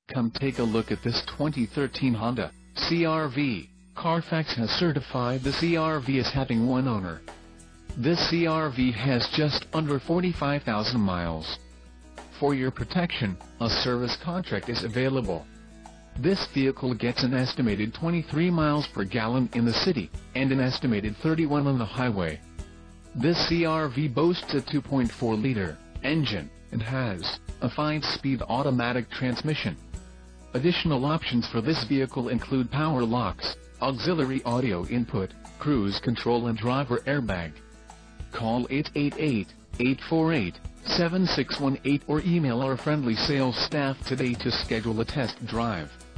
Come take a look at this 2013 Honda CR-V. Carfax has certified the CR-V as having one owner. This CR-V has just under 45,000 miles. For your protection, a service contract is available. This vehicle gets an estimated 23 miles per gallon in the city, and an estimated 31 on the highway. This CR-V boasts a 2.4-liter engine, and has a 5-speed automatic transmission. Additional options for this vehicle include power locks, auxiliary audio input, cruise control and driver airbag. Call 888-848-7618 or email our friendly sales staff today to schedule a test drive.